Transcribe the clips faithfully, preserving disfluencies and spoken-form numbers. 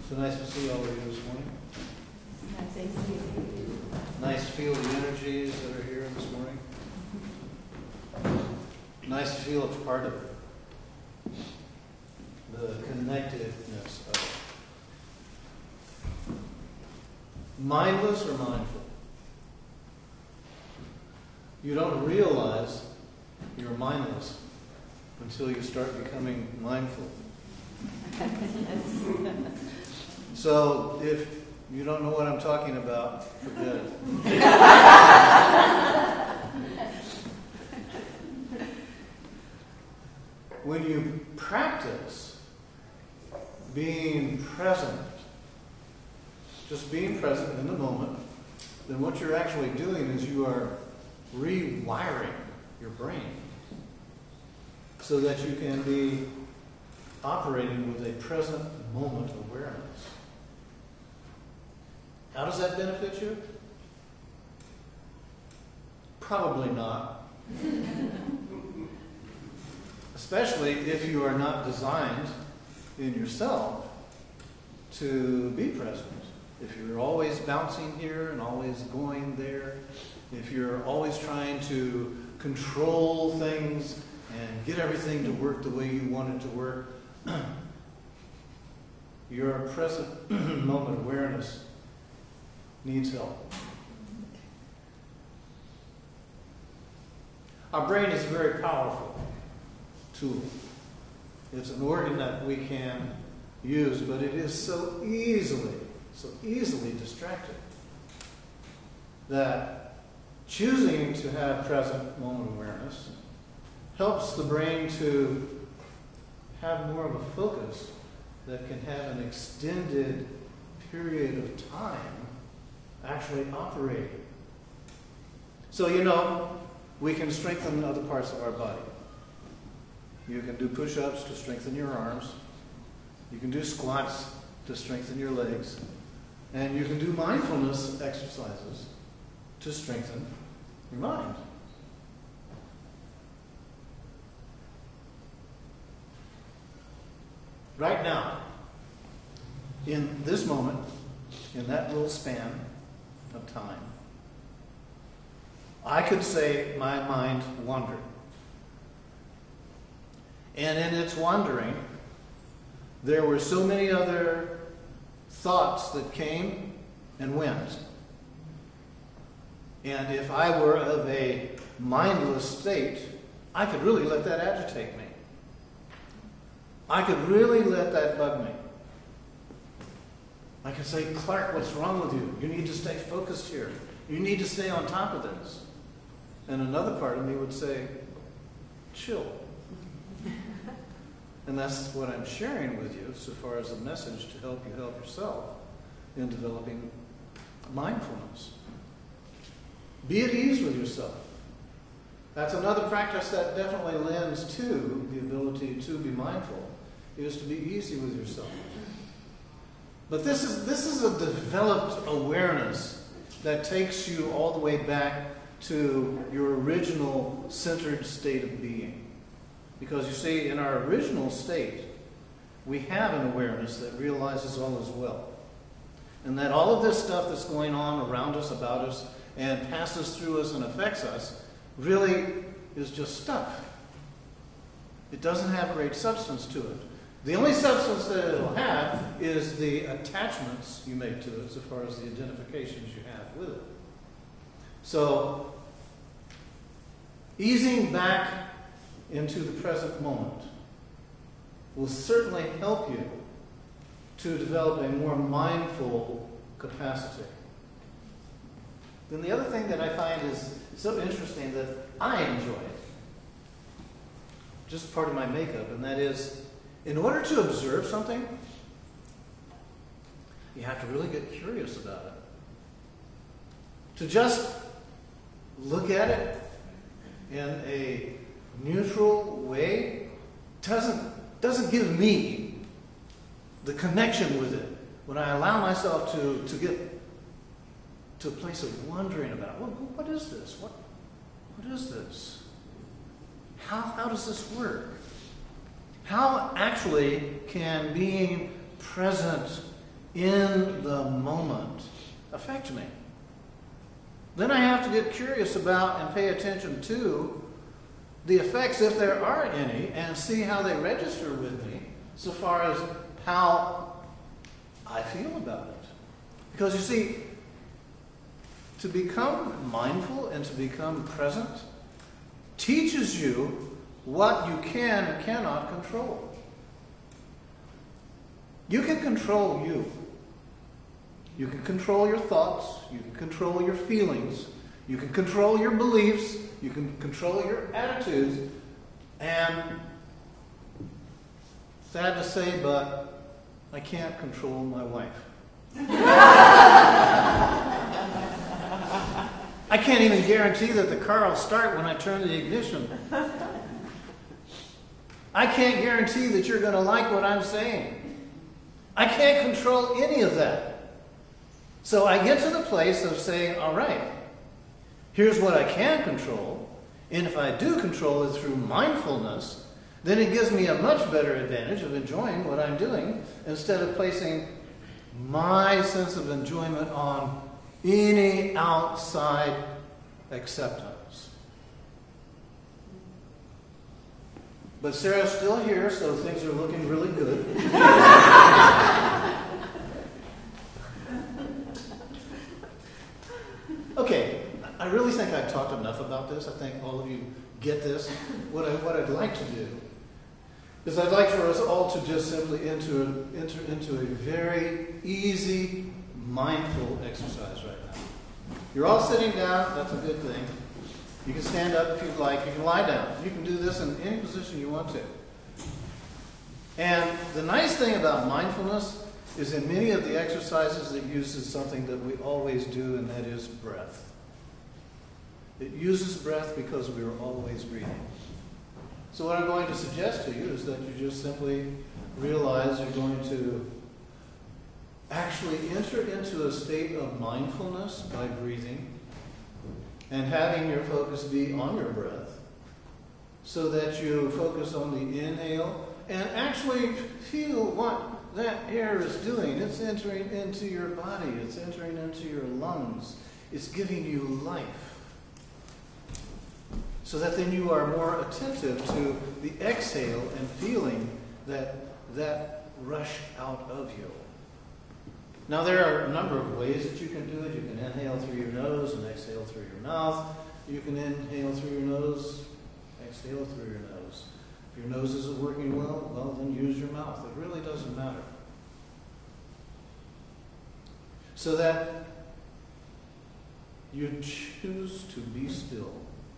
So nice to see all of you this morning. Nice to see you. Nice to feel the energies that are here this morning. Nice to feel a part of it. The connectedness of it. Mindless or mindful? You don't realize you're mindless until you start becoming mindful. So if you don't know what I'm talking about, forget it. When you practice being present, just being present in the moment, then what you're actually doing is you are rewiring your brain so that you can be operating with a present moment awareness. How does that benefit you? Probably not. Especially if you are not designed in yourself to be present. If you're always bouncing here and always going there, if you're always trying to control things and get everything to work the way you want it to work, your present moment awareness needs help. Our brain is a very powerful tool. It's an organ that we can use, but it is so easily, so easily distracted that choosing to have present moment awareness helps the brain to have more of a focus that can have an extended period of time actually operating. So, you know, we can strengthen other parts of our body. You can do push-ups to strengthen your arms. You can do squats to strengthen your legs. And you can do mindfulness exercises to strengthen your mind. Right now, in this moment, in that little span of time, I could say my mind wandered. And in its wandering, there were so many other thoughts that came and went. And if I were of a mindless state, I could really let that agitate me. I could really let that bug me. I could say, Clark, what's wrong with you? You need to stay focused here. You need to stay on top of this. And another part of me would say, chill. And that's what I'm sharing with you so far as a message to help you help yourself in developing mindfulness. Be at ease with yourself. That's another practice that definitely lends to the ability to be mindful, is to be easy with yourself. But this is this is a developed awareness that takes you all the way back to your original centered state of being. Because you see, in our original state, we have an awareness that realizes all is well. And that all of this stuff that's going on around us, about us, and passes through us and affects us, really is just stuff. It doesn't have great substance to it. The only substance that it'll have is the attachments you make to it, so far as the identifications you have with it. So, easing back into the present moment will certainly help you to develop a more mindful capacity. Then the other thing that I find is so interesting that I enjoy it, just part of my makeup, and that is, in order to observe something, you have to really get curious about it. To just look at it in a neutral way doesn't, doesn't give me the connection with it. When I allow myself to, to get to a place of wondering about, well, what is this? What, what is this? How, how does this work? How actually can being present in the moment affect me? Then I have to get curious about and pay attention to the effects, if there are any, and see how they register with me so far as how I feel about it. Because you see, to become mindful and to become present teaches you what you can and cannot control. You can control you. You can control your thoughts. You can control your feelings. You can control your beliefs. You can control your attitudes. And sad to say, but I can't control my wife. I can't even guarantee that the car will start when I turn the ignition. I can't guarantee that you're going to like what I'm saying. I can't control any of that. So I get to the place of saying, all right, here's what I can control. And if I do control it through mindfulness, then it gives me a much better advantage of enjoying what I'm doing instead of placing my sense of enjoyment on any outside acceptance. But Sarah's still here, so things are looking really good. Okay, I really think I've talked enough about this. I think all of you get this. What, I, what I'd like to do is I'd like for us all to just simply enter, enter into a very easy, mindful exercise right now. You're all sitting down. That's a good thing. You can stand up if you'd like. You can lie down. You can do this in any position you want to. And the nice thing about mindfulness is in many of the exercises it uses something that we always do, and that is breath. It uses breath because we are always breathing. So what I'm going to suggest to you is that you just simply realize you're going to actually enter into a state of mindfulness by breathing and having your focus be on your breath, so that you focus on the inhale and actually feel what that air is doing. It's entering into your body. It's entering into your lungs. It's giving you life. So that then you are more attentive to the exhale and feeling that that rush out of you. Now there are a number of ways that you can do it. You can inhale through your nose and exhale through your mouth. You can inhale through your nose, exhale through your nose. If your nose isn't working well, well then use your mouth. It really doesn't matter. So that you choose to be still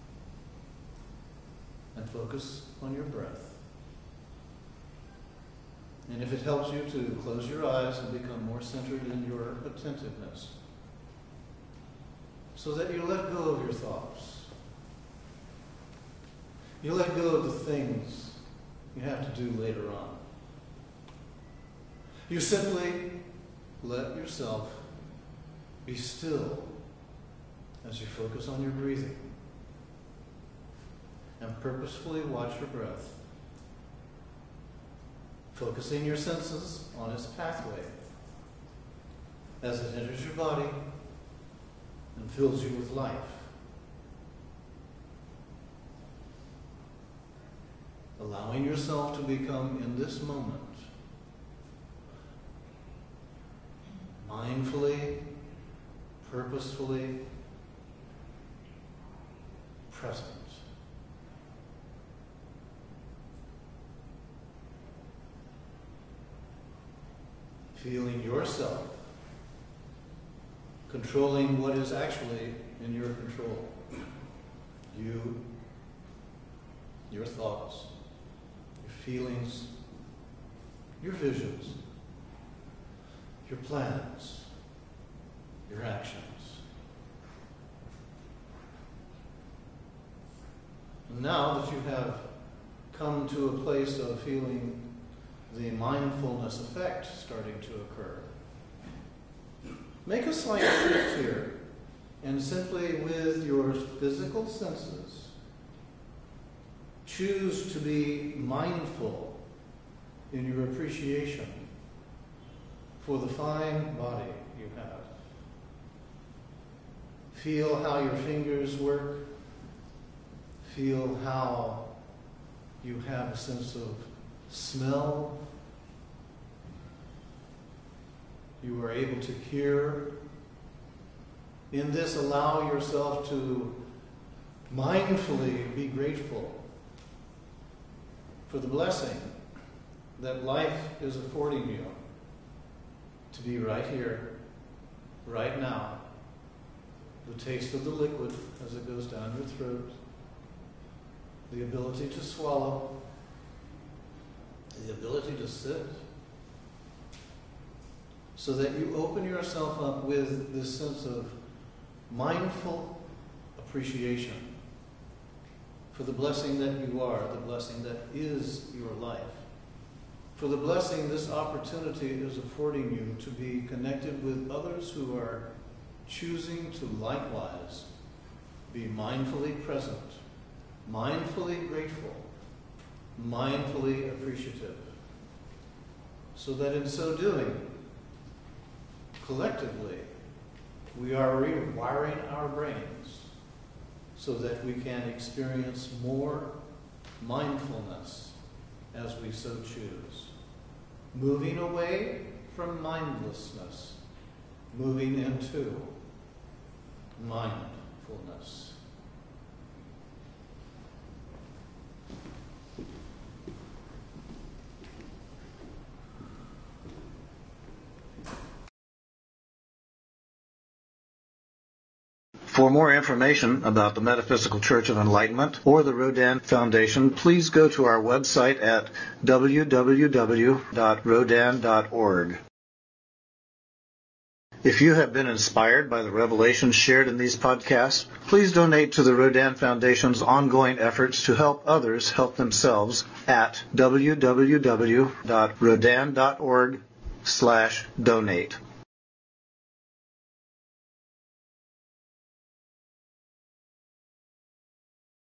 and focus on your breath. And if it helps you to close your eyes and become more centered in your attentiveness, so that you let go of your thoughts. You let go of the things you have to do later on. You simply let yourself be still as you focus on your breathing and purposefully watch your breath, focusing your senses on its pathway as it enters your body and fills you with life. Allowing yourself to become, in this moment, mindfully, purposefully present. Feeling yourself controlling what is actually in your control. You, your thoughts, your feelings, your visions, your plans, your actions. And now that you have come to a place of feeling the mindfulness effect starting to occur, make a slight shift here and simply with your physical senses choose to be mindful in your appreciation for the fine body you have. Feel how your fingers work. Feel how you have a sense of smell. You are able to hear. In this, allow yourself to mindfully be grateful for the blessing that life is affording you to be right here, right now. The taste of the liquid as it goes down your throat, the ability to swallow, the ability to sit, so that you open yourself up with this sense of mindful appreciation for the blessing that you are, the blessing that is your life, for the blessing this opportunity is affording you to be connected with others who are choosing to likewise be mindfully present, mindfully grateful, mindfully appreciative, so that in so doing, collectively, we are rewiring our brains so that we can experience more mindfulness as we so choose. Moving away from mindlessness, moving into mindfulness. For more information about the Metaphysical Church of Enlightenment or the Rodin Foundation, please go to our website at w w w dot rodin dot org. If you have been inspired by the revelations shared in these podcasts, please donate to the Rodin Foundation's ongoing efforts to help others help themselves at w w w dot rodin dot org slash donate.